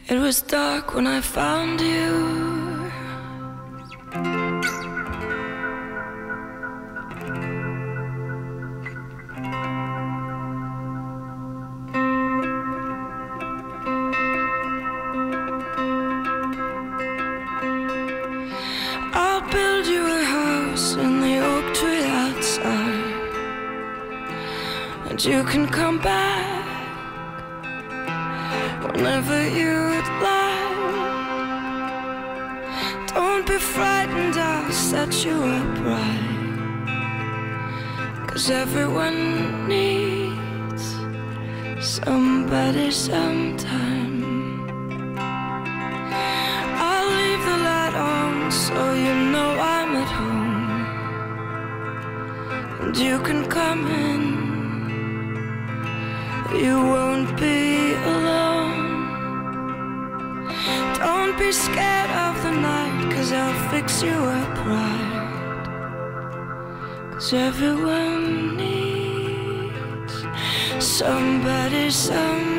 It was dark when I found you. I'll build you a house in the oak tree outside, and you can come back whenever you'd like. Don't be frightened, I'll set you up right, 'cause everyone needs somebody sometime. I'll leave the light on so you know I'm at home, and you can come in. You won't be alone. Don't be scared of the night, 'cause I'll fix you up right, 'cause everyone needs somebody,